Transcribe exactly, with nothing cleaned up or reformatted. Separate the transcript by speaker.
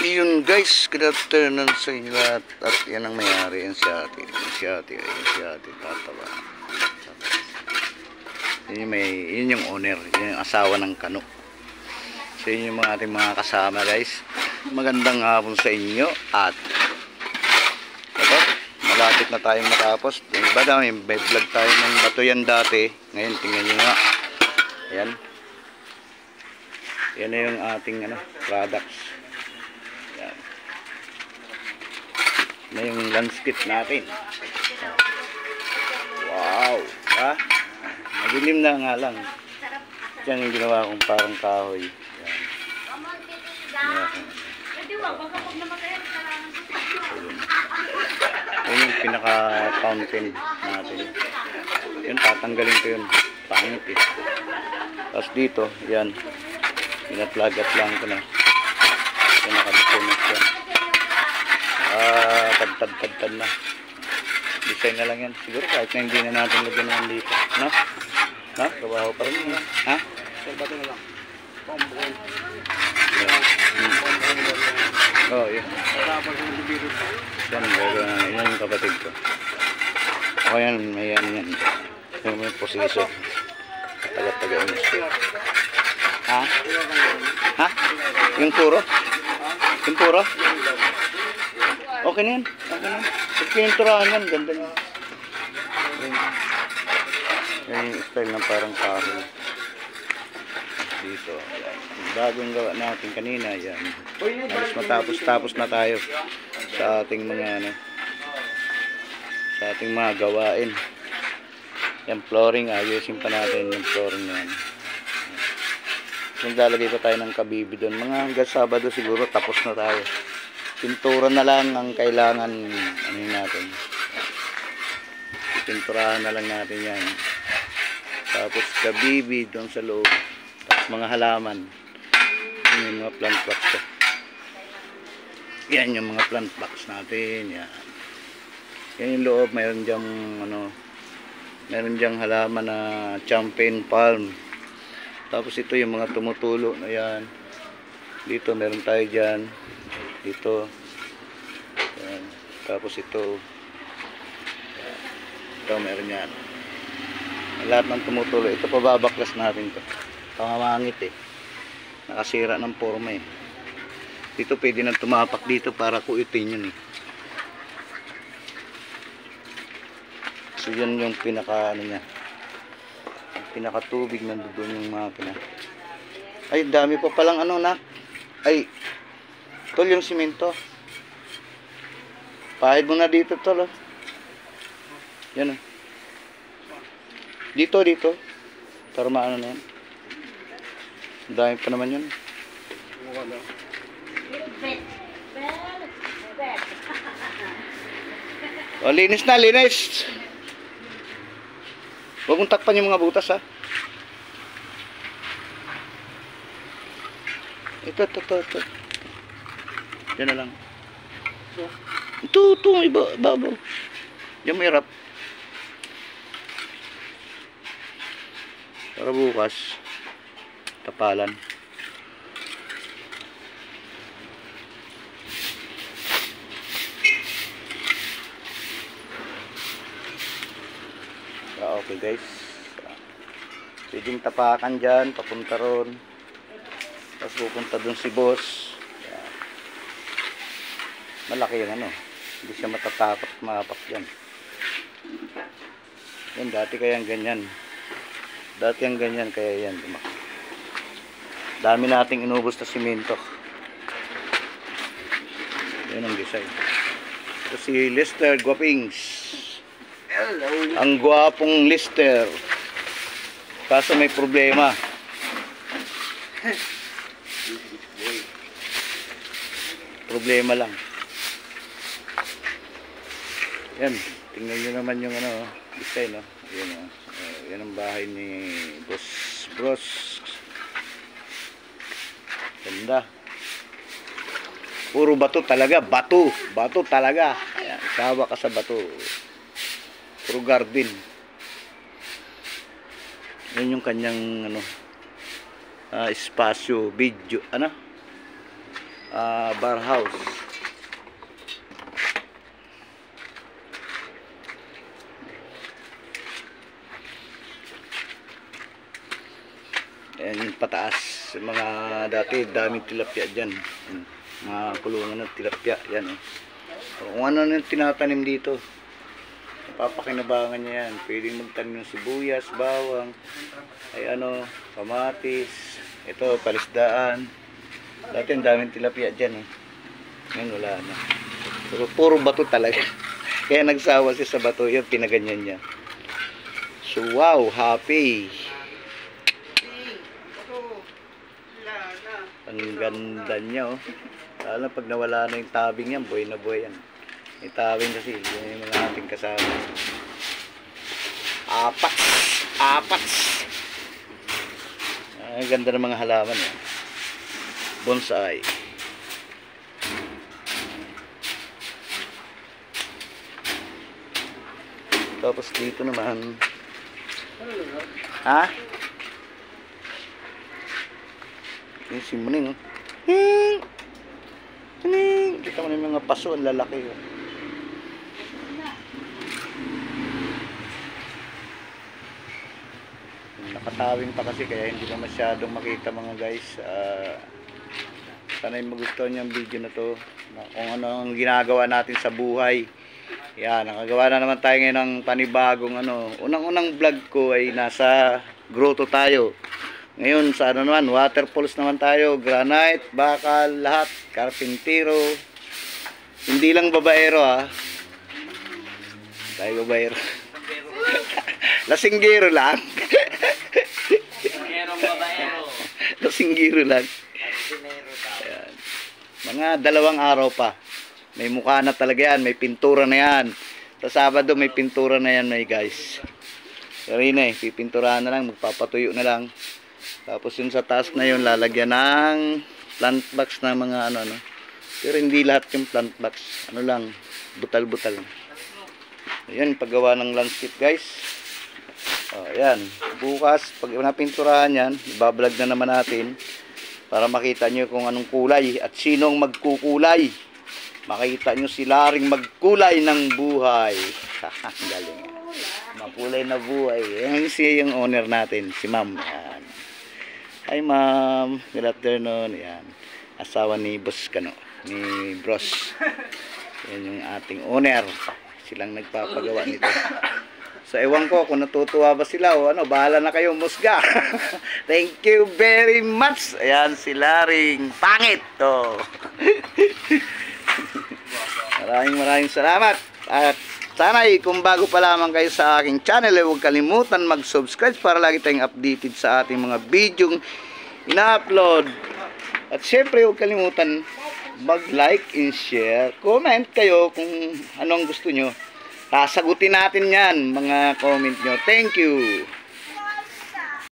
Speaker 1: Yun guys, good afternoon sa inyo lahat. At yan ang mayari, yan si ate. Yan si ate, yan si ate, tatawa. Yun yung, may, yun yung owner, yun yung asawa ng kano. So yun yung mga ating mga kasama guys. Magandang hapon sa inyo. At ito, malapit na tayong matapos. Yung iba daw, may vlog tayo ng bato yan dati. Ngayon, tingnan nyo nga. Ayan. Yan na yung ating ano, products. Yan. Na yung landscape natin. Wow! Ha? Madilim na nga lang. Yan yung ginawa kong parang kahoy. Yan. Yan yung pinaka-fountain natin. Yun, tatanggalin ko yun. Pangit eh. Tapos dito, yan. Pinaplag-up lang ko na. Yan, nakadipon siya. Ah, tad-tad-tad na. Design na lang yan. Siguro kahit na hindi na natin lagyan naman dito. No? Ha? Kabaho pa rin. Ha? Salbato na lang. Pambukan. Yan. Hmm. Oh, yun. Yan, yan yung kapatid ko. O yan, may yan yan. Yung may posisyon. Tagat-taga yun. Ha? Ha? Yung puro? Yung puro? Okay na yan. Okay na yan. Pininturahan yan. Ganda yan. Yan yung style ng parang kahoy. Dito. Yan. Bagong gawa natin kanina. Yan. Halos matapos-tapos na tayo sa ating mga ano, sa ating mga gawain. Yan, flooring. Ayusin pa natin yung flooring na yan. Maglalagay pa tayo ng kabibi doon. Mga hanggang Sabado siguro tapos na tayo. Pintura na lang ang kailangan ano natin. Pinturahan na lang natin yan. Tapos kabibi doon sa loob. Tapos mga halaman. Yan yung mga plant box ko. Yan yung mga plant box natin. Yan. Yan yung loob. Mayroon dyang ano, mayroon dyang halaman na champagne palm. Tapos ito yung mga tumutulo na yan. Dito meron tayo dyan. Dito. Yan. Tapos ito. Yan. Ito meron yan. Lahat ng tumutulo. Ito pababaklas natin to. Pangamangit eh. Nakasira ng forma eh. Dito pwede nang tumapak dito para kuitin yun eh. So yun yung pinaka ano niya. Pinakatubig nandoon yung makina. Ay, dami pa palang ano na. Ay, tol yung simento. Pahid mo na dito tol. Oh. Yan oh. Dito, dito. Para maano na yan. Dami pa naman yun. Oh, linis na, linis. Huwag mong takpan yung mga butas ha. Ito, ito, ito, ito. Yan na lang. Ito, ito, iba, babaw. Yan may rap. Para bukas, tapalan. Okay guys, pwedeng tapakan dyan, papunta ron, tapos pupunta dun si boss. Yan. Malaki yung ano, hindi siya matatakot mapak yan. Yan, dati kaya ganyan, dati ang ganyan kaya yan, lumaki. Dami nating inubos na simento. Yan ang design. Ito si Lester Guapings. Hello. Ang gwapong Lister. Kaso may problema. Problema lang. Yan. Tingnan nyo naman yung ano, design, no? Yan, no? Uh, yan ang bahay ni Boss Bros. Ganda. Puro bato talaga. Bato. Bato talaga. Ayan. Sawa ka sa bato. Puro garden. Yan yung kanyang ano, uh, espasyo, video, ano? uh, bar house. Ayan yung pataas. Mga dati, daming tilapia dyan. Mga kulungan ng tilapia. Yan, oh. Kung ano yung tinatanim dito, papakinabangan niya yan. Pwedeng magtanim ng sibuyas, bawang, ay ano, kamatis. Ito, palisdaan. Dati ang daming tilapia dyan, eh. Ngayon wala na. Pero puro bato talaga. Kaya nagsawa siya sa bato. Yun, pinaganyan niya. So, wow, happy. Ang ganda niya, oh. Lalo pag nawala na yung tabing yan, buhay na buhay yan. May tabing kasi, yun yung mga ating kasama. Apat! Apat! Ang ganda ng mga halaman, eh. Bonsai. Tapos dito naman. Ha? Yung simuning, oh. Hing! Hing! Kita mo na yung mga paso, ang lalaki, oh. Nakatawing pa kasi, kaya hindi na masyadong makita, mga guys. Uh, sana yung magustuhan niyo ang video na to, na kung ano ang ginagawa natin sa buhay. Yan, nakagawa na naman tayo ngayon ng panibagong ano. Unang-unang vlog ko ay nasa grotto tayo. Ngayon sa ano naman, waterfalls naman tayo, granite, bakal, lahat, karpintero. Hindi lang babaero, ha. Tayo babaero. Lasinggero lang. Lasinggero lang. Ayan. Mga dalawang araw pa. May mukha na talaga yan, may pintura na yan. Sa Sabado may pintura na yan, may guys. Sorry na eh, pipinturahan na lang, magpapatuyo na lang. Tapos yung sa taas na yun, lalagyan ng plant box na mga ano, ano. Pero hindi lahat yung plant box. Ano lang, butal-butal. Ayan, paggawa ng landscape, guys. O, ayan. Bukas, pag napinturahan yan, ibablog na naman natin para makita nyo kung anong kulay at sinong magkukulay. Makita nyo si Laring magkulay ng buhay. Galing. Makulay na buhay. Ayan siya yung owner natin, si ma'am. Ayan. Hi ma'am, good afternoon. Ayan. Asawa ni Boss Kano, ni Bros. Yan yung ating owner. Silang nagpapagawa nito. So ewan ko kung natutuwa ba sila o ano, bahala na kayo musga. Thank you very much. Ayan si Laring pangit to. Maraming maraming salamat. At sana eh, kung bago pa lamang kayo sa aking channel, eh, huwag kalimutan mag-subscribe para lagi tayong updated sa ating mga video ina-upload. At syempre huwag kalimutan mag-like and share. Comment kayo kung anong gusto nyo. Sasagutin natin yan, mga comment nyo. Thank you.